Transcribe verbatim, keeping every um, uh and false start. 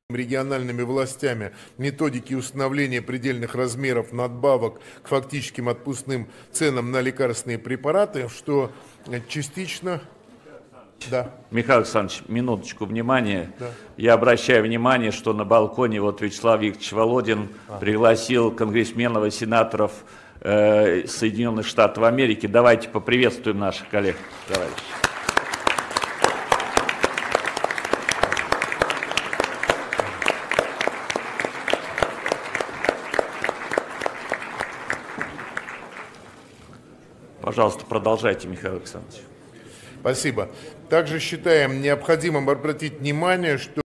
региональными властями методики установления предельных размеров надбавок к фактическим отпускным ценам на лекарственные препараты, что частично... Да. Михаил Александрович, минуточку внимания. Да. Я обращаю внимание, что на балконе вот Вячеслав Викторович Володин а. пригласил конгрессменов и сенаторов э, Соединенных Штатов Америки. Давайте поприветствуем наших коллег, товарищи. Пожалуйста, продолжайте, Михаил Александрович. Спасибо. Также считаем необходимым обратить внимание, что